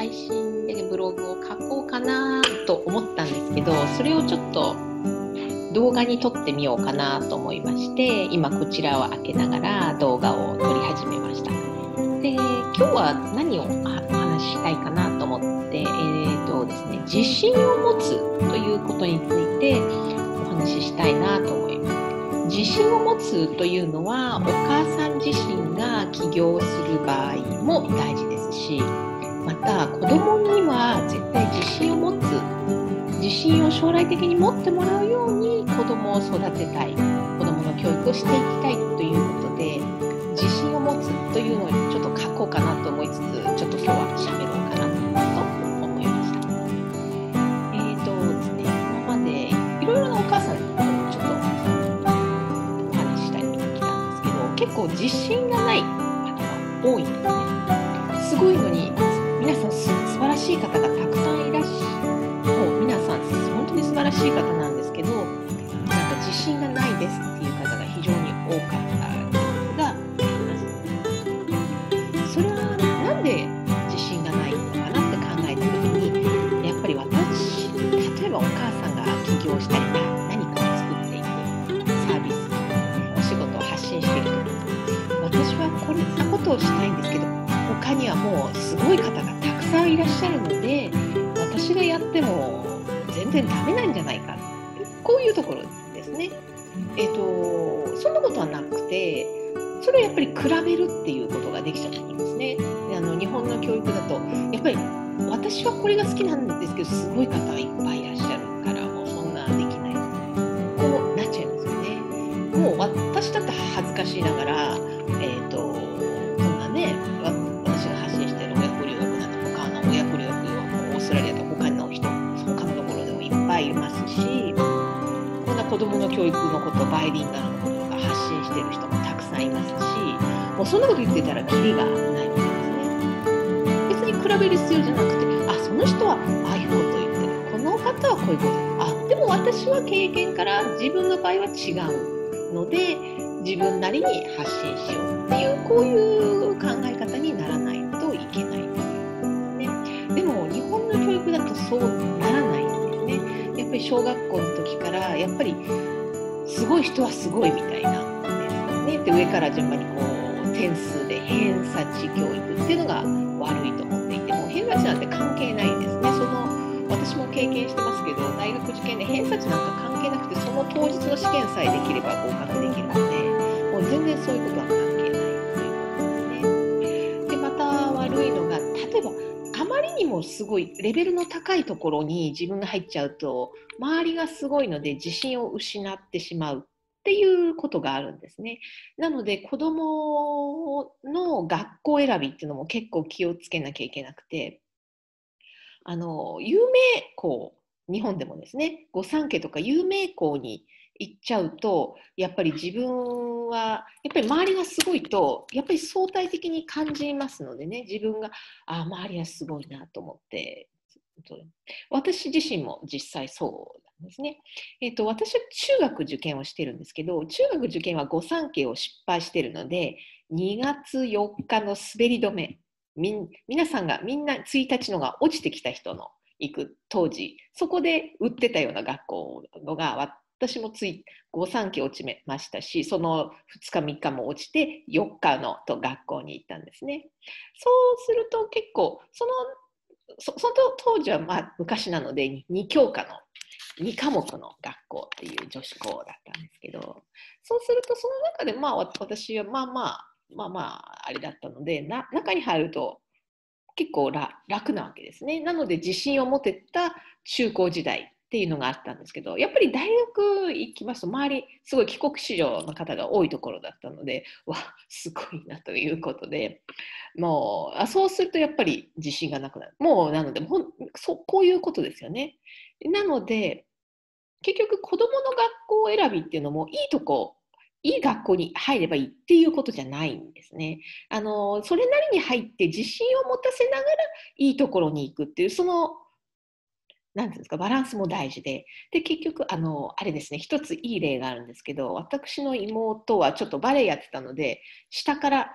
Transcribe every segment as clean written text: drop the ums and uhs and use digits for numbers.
配信でブログを書こうかなと思ったんですけど、それをちょっと動画に撮ってみようかなと思いまして、今こちらを開けながら動画を撮り始めました。で、今日は何をお話ししたいかなと思って、ですね、自信を持つということについてお話ししたいなと思います。自信を持つというのは、お母さん自身が起業する場合も大事ですし、また子供には絶対自信を持つ、自信を将来的に持ってもらうように子供を育てたい、子供の教育をしていきたいということで、自信を持つというのをちょっと書こうかなと思いつつ、ちょっと今日は喋ろうかなと思いました。ですね、今までいろいろなお母さんにちょっとお話ししたり来たんですけど、結構自信がない方が多いんですね。すごいのに皆さん素晴らしい方がたくさんいらっしゃる。もう皆さん本当に素晴らしい方なんですけど、なんか自信がないですっていう方が非常に多かったがあります。それはなんで自信がないのかなって考えた時に、やっぱり例えばお母さんが起業したり何かを作っていくサービス、お仕事を発信している時に、私はこんなことをしたいんですけど、他にはもうすごい方がたくさんいらっしゃるので、私がやっても全然ダメなんじゃないか、こういうところですね。そんなことはなくて、それをやっぱり比べるっていうことができちゃっていますね。で、日本の教育だとやっぱり私はこれが好きなんですけど、すごい方がいっぱいいらっしゃるから、もうそんなできない、こうなっちゃいますよね。もう私だって恥ずかしいながら、こんなね、私が発信している親子留学なんて、他の親子留学をオーストラリアと他のところでもいっぱいいますし、こんな子どもの教育のこと、バイリンガルのこととか発信している人もたくさんいますし、もうそんなこと言ってたらキリがないわけですね。別に比べる必要じゃなくて、その人はああいうこと言ってる、この方はこういうこと、でも私は経験から自分の場合は違うので、自分なりに発信しようっていう、こういう考え方にならないといけないですね。でも日本の教育だとそうならないんですね。やっぱり小学校の時からやっぱりすごい人はすごいみたいなですね。で、上から順番にこう点数で偏差値教育っていうのが悪いと思っていて、もう偏差値なんて関係ないんですね。私も経験してますけど、大学受験で偏差値なんか関係なくて、その当日の試験さえできれば合格できるので、もう全然そういうことは関係ないということですね。で、また悪いのが、例えばあまりにもすごいレベルの高いところに自分が入っちゃうと、周りがすごいので自信を失ってしまうっていうことがあるんですね。なので子どもの学校選びっていうのも結構気をつけなきゃいけなくて、有名校、日本でもですね、御三家とか有名校に行っちゃうと、やっぱり自分はやっぱり周りがすごいとやっぱり相対的に感じますのでね、自分が周りはすごいなと思って、私自身も実際そうなんですね。私は中学受験をしてるんですけど、中学受験は御三家を失敗してるので、2月4日の滑り止め、皆さんがみんな1日のが落ちてきた人の行く当時、そこで売ってたような学校のが、私も御三家落ちましたし、その2日3日も落ちて4日の学校に行ったんですね。そうすると結構その当時は昔なので2教科の2科目の学校っていう女子校だったんですけど、そうするとその中で私はあれだったので、中に入ると結構楽なわけですね。なので自信を持てた中高時代っていうのがあったんですけど、やっぱり大学行きますと周りすごい帰国子女の方が多いところだったので、すごいなということで、もうそうするとやっぱり自信がなくなる。もうなのでこういうことですよね。なので結局子どもの学校選びっていうのもいい学校に入ればいいっていうことじゃないんですね。それなりに入って自信を持たせながらいいところに行くっていう、なんていうんですか、バランスも大事で、結局あれですね、一ついい例があるんですけど、私の妹はちょっとバレエやってたので、下から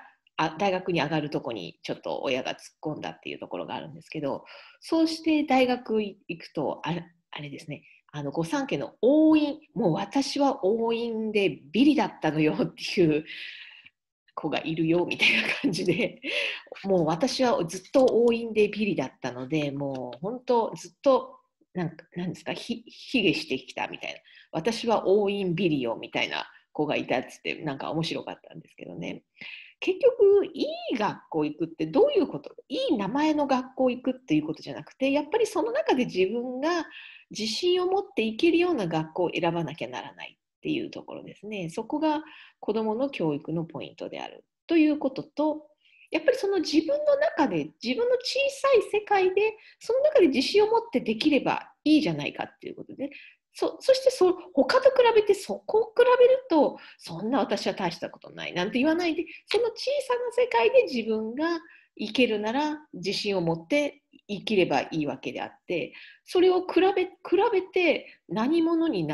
大学に上がるとこにちょっと親が突っ込んだっていうところがあるんですけど、そうして大学行くと、あれですね、御三家の応印、もう私は応印でビリだったのよっていう子がいるよみたいな感じで、もう私はずっと応印でビリだったので、もう本当ずっとなんですか、卑下してきたみたいな、私は応印ビリよみたいな子がいたっつって、なんか面白かったんですけどね。結局いい学校行くってどういうこと、いい名前の学校行くっていうことじゃなくて、やっぱりその中で自分が自信を持っていけるような学校を選ばなきゃならないっていうところですね。そこが子どもの教育のポイントであるということと、やっぱりその自分の中で、自分の小さい世界でその中で自信を持ってできればいいじゃないかっていうことで、そして他と比べて、そこを比べるとそんな私は大したことないなんて言わないで、その小さな世界で自分が生けるなら自信を持って生きればいいわけであって、それを比べて何に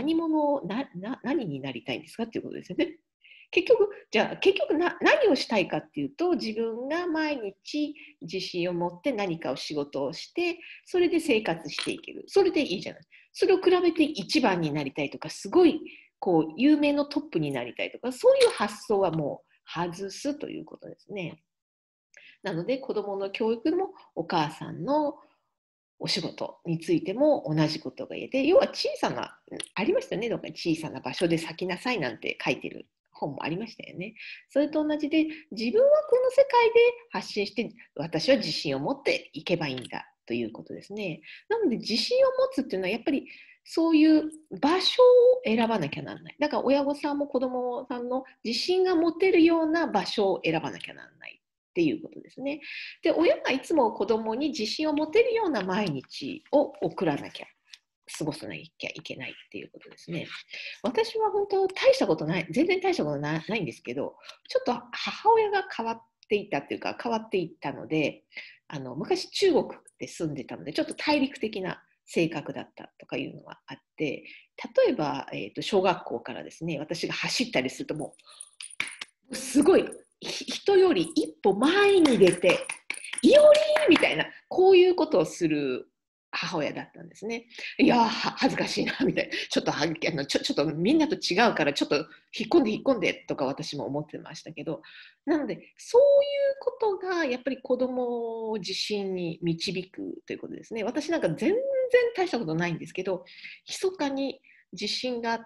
なりたいんですかっていうことですよね。結局何をしたいかっていうと、自分が毎日自信を持って何かを仕事をして、それで生活していける。それでいいじゃない。それを比べて一番になりたいとか、すごいこう有名のトップになりたいとか、そういう発想はもう外すということですね。なので子どもの教育でもお母さんのお仕事についても同じことが言えて、要は小さな、ありましたね、どっかに小さな場所で咲きなさいなんて書いてる本もありましたよね。それと同じで、自分はこの世界で発信して、私は自信を持っていけばいいんだということですね。なので、自信を持つっていうのは、やっぱりそういう場所を選ばなきゃならない。だから親御さんも子どもさんの自信が持てるような場所を選ばなきゃならない。っていうことですね。で、親がいつも子供に自信を持てるような毎日を送らなきゃ、過ごさなきゃいけないっていうことですね。私は本当大したことない、全然大したことないんですけど、ちょっと母親が変わっていったっていうか、変わっていったので、昔中国で住んでたので、ちょっと大陸的な性格だったとかいうのがあって、例えば、小学校からですね、私が走ったりするともう、すごい、人より一歩前に出て、いおりーみたいな、こういうことをする母親だったんですね。いやー、恥ずかしいな、みたいな。ちょっとみんなと違うから、ちょっと引っ込んでとか私も思ってましたけど、なので、そういうことがやっぱり子供を自信に導くということですね。私なんか全然大したことないんですけど、密かに自信があって、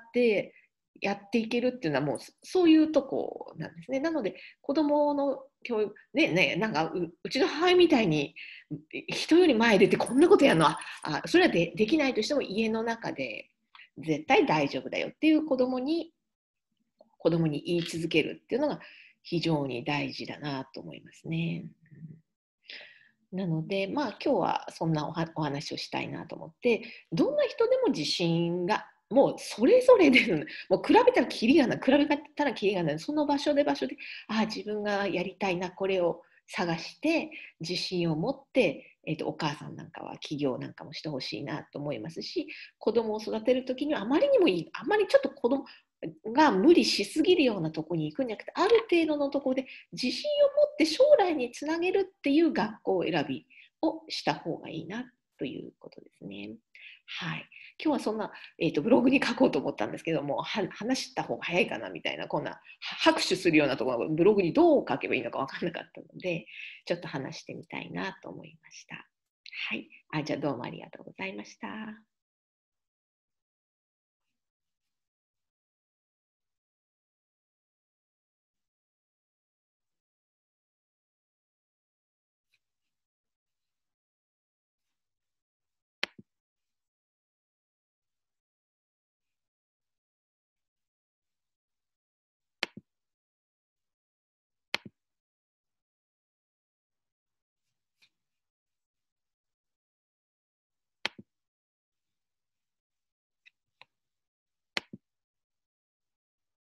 やっていけるっていうのはもうそういうとこなんですね。なので子供の教育なんかうちの母親みたいに人より前出てこんなことやるのはそれはできないとしても、家の中で絶対大丈夫だよっていう子供に言い続けるっていうのが非常に大事だなと思いますね。なので、まあ、今日はそんなお話をしたいなと思って、どんな人でも自信が、もうそれぞれで、もう比べたらキリがない、その場所で、自分がやりたいな、これを探して、自信を持って、お母さんなんかは起業なんかもしてほしいなと思いますし、子供を育てるときにはあまりにもあまりちょっと子供が無理しすぎるようなところに行くんじゃなくて、ある程度のところで自信を持って将来につなげるっていう学校選びをした方がいいなということですね。はい。今日はそんな、ブログに書こうと思ったんですけども、話した方が早いかなみたいな、こんな拍手するようなところブログにどう書けばいいのか分からなかったので、ちょっと話してみたいなと思いました。はい。じゃあどうもありがとうございました。